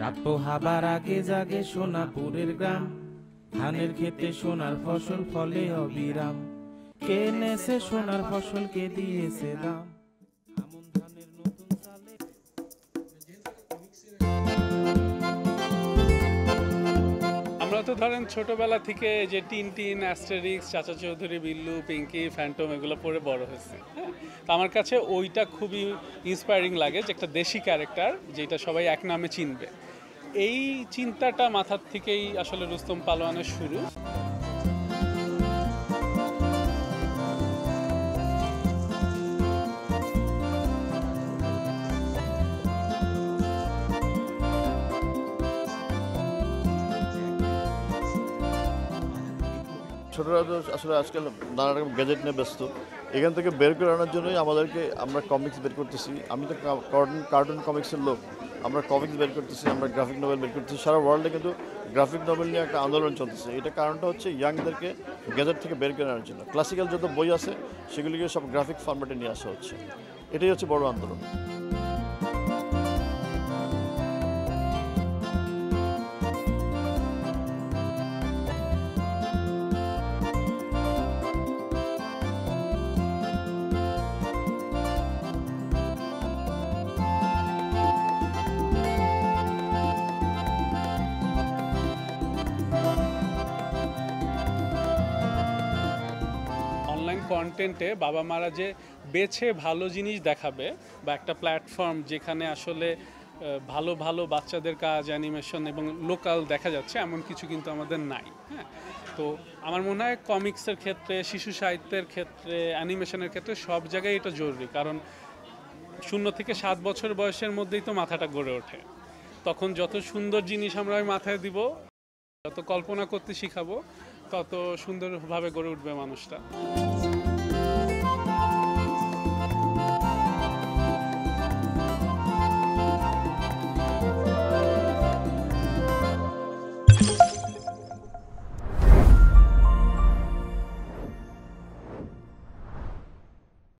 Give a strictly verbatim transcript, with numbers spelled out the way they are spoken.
রাত পোহাবার আগে জাগে সোনাপুরের গ্রাম, ধানের খেতে সোনার ফসল ফলে অবিরাম। কে নেছে সোনার ফসল, কে দিয়েছে দাম? আমন ধানের নতুন চালে আমরা তো ধরেন ছোটবেলা থেকে যে টিন টিন অ্যাস্টেরিক্স, চাচা চৌধুরী, বিল্লু, পিঙ্কি, ফ্যান্টম এগুলো পড়ে বড় হয়েছে। হ্যাঁ, তো আমার কাছে ওইটা খুবই ইন্সপায়ারিং লাগে যে একটা দেশি ক্যারেক্টার যেটা সবাই এক নামে চিনবে। এই চিন্তাটা মাথার থেকেই আসলে রুস্তম পালোয়ানের শুরু। ছোটরা তো আসলে আজকাল নানা রকম গ্যাজেট নিয়ে ব্যস্ত। এখান থেকে বের করে আনার জন্যই আমাদেরকে আমরা কমিক্স বের করতেছি। আমি তো কার্টুন কার্টুন কমিক্সের লোক, আমরা কমিক্স বের করতেছি, আমরা গ্রাফিক নভেল বের করতেছি। সারা ওয়ার্ল্ডে কিন্তু গ্রাফিক নভেল নিয়ে একটা আন্দোলন চলতেছে। এটা কারণটা হচ্ছে ইয়াংদেরকে গ্যাজেট থেকে বের করে আনার জন্য। ক্লাসিক্যাল যত বই আছে সেগুলিকে সব গ্রাফিক ফরম্যাটে নিয়ে আসা হচ্ছে। এটাই হচ্ছে বড় আন্দোলন। অনলাইন কন্টেন্টে বাবা মারা যে বেছে ভালো জিনিস দেখাবে বা একটা প্ল্যাটফর্ম যেখানে আসলে আহ, ভালো ভালো বাচ্চাদের কাজ, অ্যানিমেশন এবং লোকাল দেখা যাচ্ছে, এমন কিছু কিন্তু আমাদের নাই। হ্যাঁ, তো আমার মনে হয় কমিক্সের ক্ষেত্রে, শিশু সাহিত্যের ক্ষেত্রে, অ্যানিমেশনের ক্ষেত্রে সব জায়গায় এটা জরুরি। কারণ শূন্য থেকে সাত বছর বয়সের মধ্যেই তো মাথাটা গড়ে ওঠে। তখন যত সুন্দর জিনিস আমরা ওই মাথায় দিব, যত কল্পনা করতে শিখাবো, তত সুন্দরভাবে গড়ে উঠবে মানুষটা।